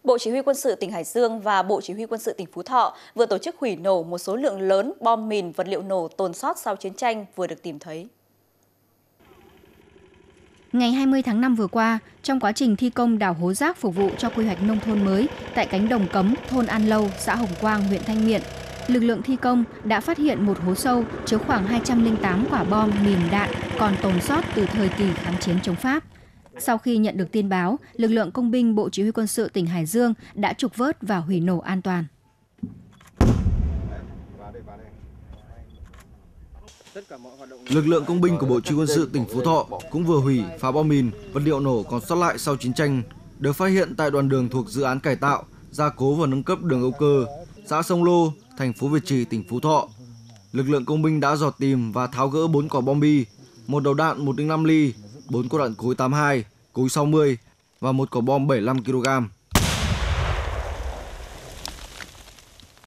Bộ Chỉ huy Quân sự tỉnh Hải Dương và Bộ Chỉ huy Quân sự tỉnh Phú Thọ vừa tổ chức hủy nổ một số lượng lớn bom mìn, vật liệu nổ tồn sót sau chiến tranh vừa được tìm thấy. Ngày 20 tháng 5 vừa qua, trong quá trình thi công đào hố rác phục vụ cho quy hoạch nông thôn mới tại cánh đồng Cấm, thôn An Lâu, xã Hồng Quang, huyện Thanh Miện, lực lượng thi công đã phát hiện một hố sâu chứa khoảng 208 quả bom, mìn, đạn còn tồn sót từ thời kỳ kháng chiến chống Pháp. Sau khi nhận được tin báo, lực lượng công binh Bộ Chỉ huy Quân sự tỉnh Hải Dương đã trục vớt và hủy nổ an toàn. Lực lượng công binh của Bộ Chỉ huy Quân sự tỉnh Phú Thọ cũng vừa hủy phá bom mìn, vật liệu nổ còn sót lại sau chiến tranh, được phát hiện tại đoạn đường thuộc dự án cải tạo, gia cố và nâng cấp đường Âu Cơ, xã Sông Lô, thành phố Việt Trì, tỉnh Phú Thọ. Lực lượng công binh đã dò tìm và tháo gỡ 4 quả bom bi, một đầu đạn 105 ly, 4 quả đạn cối 82, cối 60 và một quả bom 75 kg.